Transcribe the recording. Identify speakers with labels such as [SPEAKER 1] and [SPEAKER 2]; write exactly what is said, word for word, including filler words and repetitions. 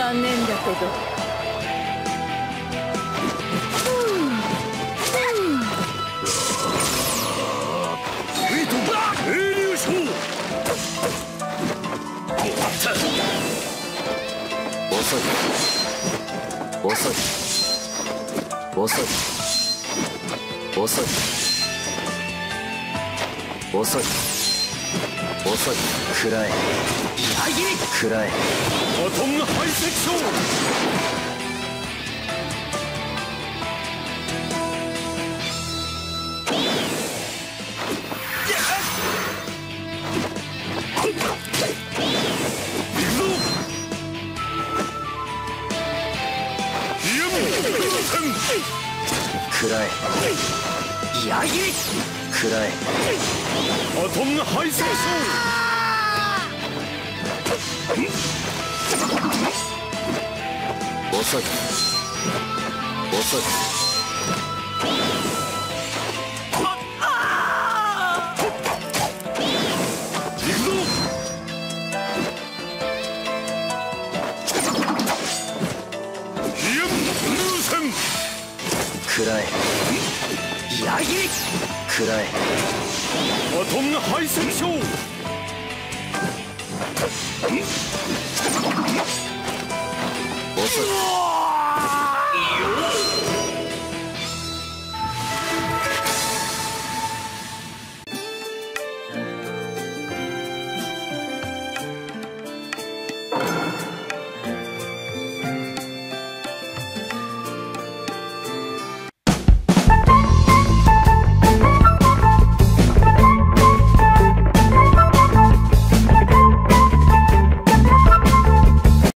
[SPEAKER 1] 残念だけど。
[SPEAKER 2] エイト英雄賞。遅い遅い遅い遅い遅い遅い。食らえ食らえ。バトン排斥賞。食らえやぎ食らえ。バトン排斥賞。遅い遅い。食らえやぎ食らえ。バトン排斥賞。遅い